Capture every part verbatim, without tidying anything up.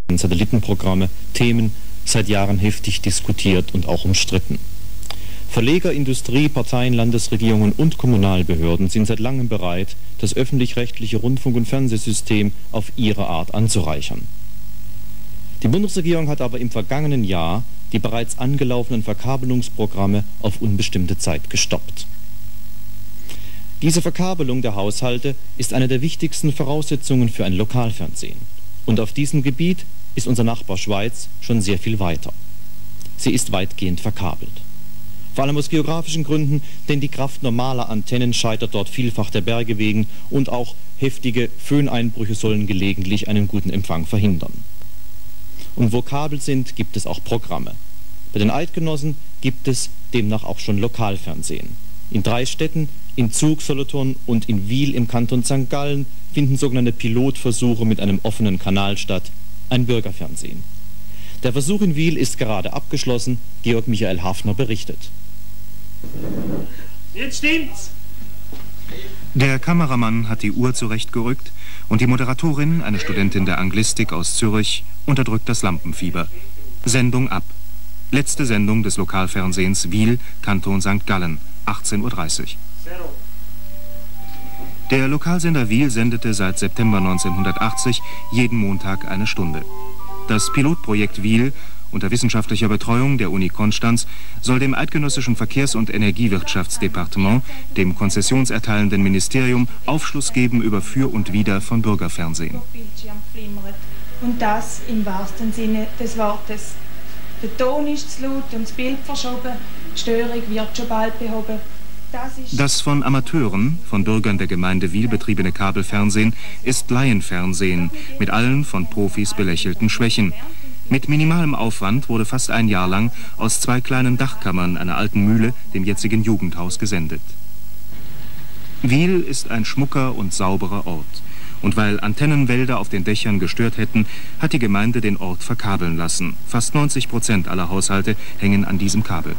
Satellitenprogramme Themen seit Jahren heftig diskutiert und auch umstritten. Verleger, Industrie, Parteien, Landesregierungen und Kommunalbehörden sind seit langem bereit, das öffentlich-rechtliche Rundfunk- und Fernsehsystem auf ihre Art anzureichern. Die Bundesregierung hat aber im vergangenen Jahr die bereits angelaufenen Verkabelungsprogramme auf unbestimmte Zeit gestoppt. Diese Verkabelung der Haushalte ist eine der wichtigsten Voraussetzungen für ein Lokalfernsehen. Und auf diesem Gebiet ist unser Nachbar Schweiz schon sehr viel weiter. Sie ist weitgehend verkabelt. Vor allem aus geografischen Gründen, denn die Kraft normaler Antennen scheitert dort vielfach der Berge wegen und auch heftige Föhneinbrüche sollen gelegentlich einen guten Empfang verhindern. Und wo Kabel sind, gibt es auch Programme. Bei den Eidgenossen gibt es demnach auch schon Lokalfernsehen. In drei Städten, in Zug, Solothurn und in Wil im Kanton Sankt Gallen, finden sogenannte Pilotversuche mit einem offenen Kanal statt, ein Bürgerfernsehen. Der Versuch in Wil ist gerade abgeschlossen, Georg Michael Hafner berichtet. Jetzt stimmt's! Der Kameramann hat die Uhr zurechtgerückt und die Moderatorin, eine Studentin der Anglistik aus Zürich, unterdrückt das Lampenfieber. Sendung ab. Letzte Sendung des Lokalfernsehens Wil, Kanton Sankt Gallen, achtzehn Uhr dreißig. Der Lokalsender Wil sendete seit September neunzehnhundertachtzig jeden Montag eine Stunde. Das Pilotprojekt Wil unter wissenschaftlicher Betreuung der Uni Konstanz soll dem eidgenössischen Verkehrs- und Energiewirtschaftsdepartement, dem konzessionserteilenden Ministerium, Aufschluss geben über Für und Wider von Bürgerfernsehen. Und das im wahrsten Sinne des Wortes. Der Ton ist zu laut und das Bild verschoben, die Störung wird schon bald behoben. Das, das von Amateuren, von Bürgern der Gemeinde Wil betriebene Kabelfernsehen ist Laienfernsehen mit allen von Profis belächelten Schwächen. Mit minimalem Aufwand wurde fast ein Jahr lang aus zwei kleinen Dachkammern einer alten Mühle, dem jetzigen Jugendhaus, gesendet. Wil ist ein schmucker und sauberer Ort. Und weil Antennenwälder auf den Dächern gestört hätten, hat die Gemeinde den Ort verkabeln lassen. Fast neunzig Prozent aller Haushalte hängen an diesem Kabel.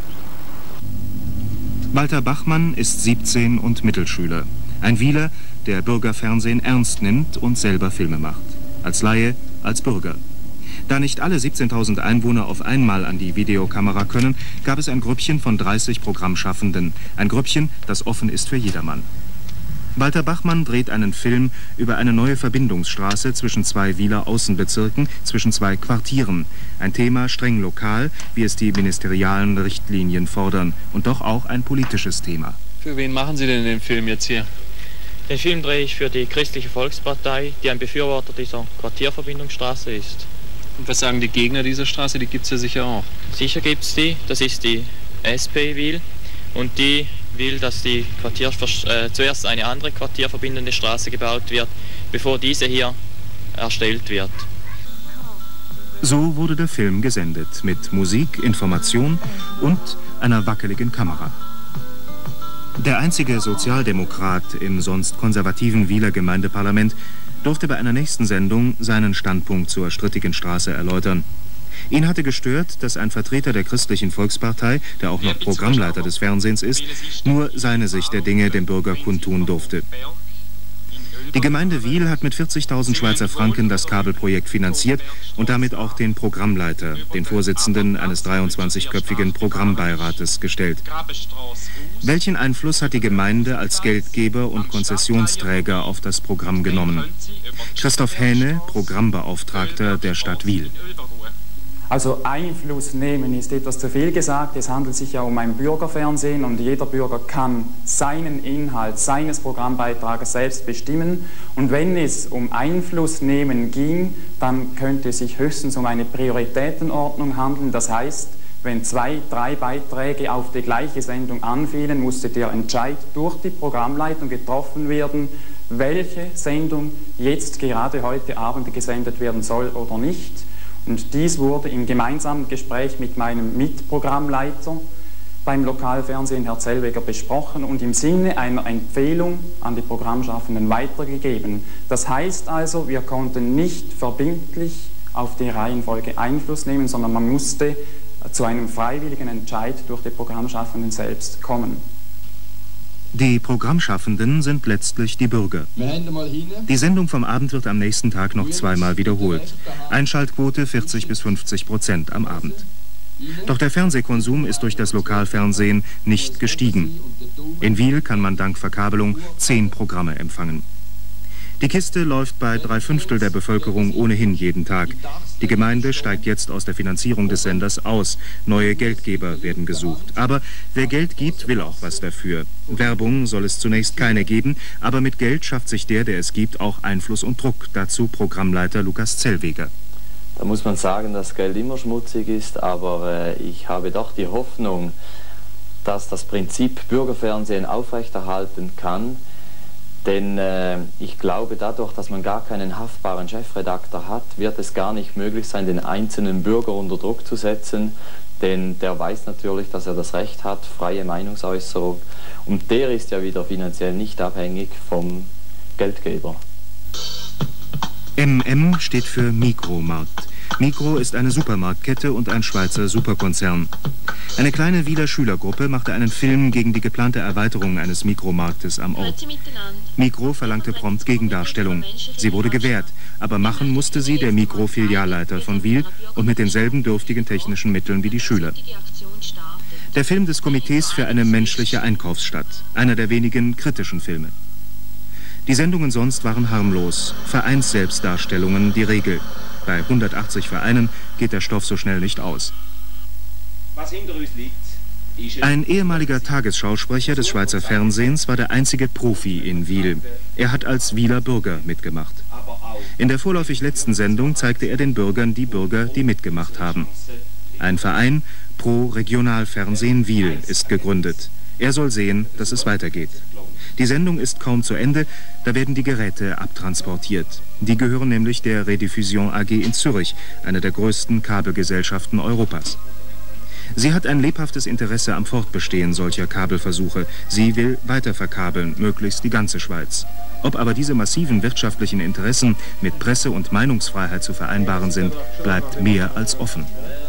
Walter Bachmann ist siebzehn und Mittelschüler. Ein Wiler, der Bürgerfernsehen ernst nimmt und selber Filme macht. Als Laie, als Bürger. Da nicht alle siebzehntausend Einwohner auf einmal an die Videokamera können, gab es ein Grüppchen von dreißig Programmschaffenden. Ein Grüppchen, das offen ist für jedermann. Walter Bachmann dreht einen Film über eine neue Verbindungsstraße zwischen zwei Wiler Außenbezirken, zwischen zwei Quartieren. Ein Thema streng lokal, wie es die ministerialen Richtlinien fordern. Und doch auch ein politisches Thema. Für wen machen Sie denn den Film jetzt hier? Den Film drehe ich für die Christliche Volkspartei, die ein Befürworter dieser Quartierverbindungsstraße ist. Und was sagen die Gegner dieser Straße? Die gibt es ja sicher auch. Sicher gibt es die. Das ist die S P Wil. Und die will, dass die Quartier, äh, zuerst eine andere quartierverbindende Straße gebaut wird, bevor diese hier erstellt wird. So wurde der Film gesendet, mit Musik, Information und einer wackeligen Kamera. Der einzige Sozialdemokrat im sonst konservativen Wiler Gemeindeparlament durfte bei einer nächsten Sendung seinen Standpunkt zur strittigen Straße erläutern. Ihn hatte gestört, dass ein Vertreter der Christlichen Volkspartei, der auch noch Programmleiter des Fernsehens ist, nur seine Sicht der Dinge dem Bürger kundtun durfte. Die Gemeinde Wil hat mit vierzigtausend Schweizer Franken das Kabelprojekt finanziert und damit auch den Programmleiter, den Vorsitzenden eines dreiundzwanzigköpfigen Programmbeirates, gestellt. Welchen Einfluss hat die Gemeinde als Geldgeber und Konzessionsträger auf das Programm genommen? Christoph Hähne, Programmbeauftragter der Stadt Wil. Also Einfluss nehmen ist etwas zu viel gesagt. Es handelt sich ja um ein Bürgerfernsehen und jeder Bürger kann seinen Inhalt seines Programmbeitrages selbst bestimmen. Und wenn es um Einfluss nehmen ging, dann könnte es sich höchstens um eine Prioritätenordnung handeln. Das heißt, wenn zwei, drei Beiträge auf die gleiche Sendung anfielen, musste der Entscheid durch die Programmleitung getroffen werden, welche Sendung jetzt gerade heute Abend gesendet werden soll oder nicht. Und dies wurde im gemeinsamen Gespräch mit meinem Mitprogrammleiter beim Lokalfernsehen, Herr Zellweger, besprochen und im Sinne einer Empfehlung an die Programmschaffenden weitergegeben. Das heißt also, wir konnten nicht verbindlich auf die Reihenfolge Einfluss nehmen, sondern man musste zu einem freiwilligen Entscheid durch die Programmschaffenden selbst kommen. Die Programmschaffenden sind letztlich die Bürger. Die Sendung vom Abend wird am nächsten Tag noch zweimal wiederholt. Einschaltquote vierzig bis fünfzig Prozent am Abend. Doch der Fernsehkonsum ist durch das Lokalfernsehen nicht gestiegen. In Wil kann man dank Verkabelung zehn Programme empfangen. Die Kiste läuft bei drei Fünftel der Bevölkerung ohnehin jeden Tag. Die Gemeinde steigt jetzt aus der Finanzierung des Senders aus. Neue Geldgeber werden gesucht. Aber wer Geld gibt, will auch was dafür. Werbung soll es zunächst keine geben, aber mit Geld schafft sich der, der es gibt, auch Einfluss und Druck. Dazu Programmleiter Lukas Zellweger. Da muss man sagen, dass Geld immer schmutzig ist, aber äh, ich habe doch die Hoffnung, dass das Prinzip Bürgerfernsehen aufrechterhalten kann. Denn äh, ich glaube, dadurch, dass man gar keinen haftbaren Chefredakteur hat, wird es gar nicht möglich sein, den einzelnen Bürger unter Druck zu setzen. Denn der weiß natürlich, dass er das Recht hat, freie Meinungsäußerung. Und der ist ja wieder finanziell nicht abhängig vom Geldgeber. M M steht für Mikromarkt. Mikro ist eine Supermarktkette und ein Schweizer Superkonzern. Eine kleine Wiler Schülergruppe machte einen Film gegen die geplante Erweiterung eines Mikromarktes am Ort. Mikro verlangte prompt Gegendarstellung. Sie wurde gewährt, aber machen musste sie der Mikro-Filialleiter von Wil und mit denselben dürftigen technischen Mitteln wie die Schüler. Der Film des Komitees für eine menschliche Einkaufsstadt, einer der wenigen kritischen Filme. Die Sendungen sonst waren harmlos, Vereinsselbstdarstellungen die Regel. Bei hundertachtzig Vereinen geht der Stoff so schnell nicht aus. Was hinter uns liegt, ist ein ehemaliger Tagesschausprecher des Schweizer Fernsehens war der einzige Profi in Wil. Er hat als Wiler Bürger mitgemacht. In der vorläufig letzten Sendung zeigte er den Bürgern die Bürger, die mitgemacht haben. Ein Verein, Pro Regionalfernsehen Wil, ist gegründet. Er soll sehen, dass es weitergeht. Die Sendung ist kaum zu Ende, da werden die Geräte abtransportiert. Die gehören nämlich der Rediffusion A G in Zürich, einer der größten Kabelgesellschaften Europas. Sie hat ein lebhaftes Interesse am Fortbestehen solcher Kabelversuche. Sie will weiter verkabeln, möglichst die ganze Schweiz. Ob aber diese massiven wirtschaftlichen Interessen mit Presse- und Meinungsfreiheit zu vereinbaren sind, bleibt mehr als offen.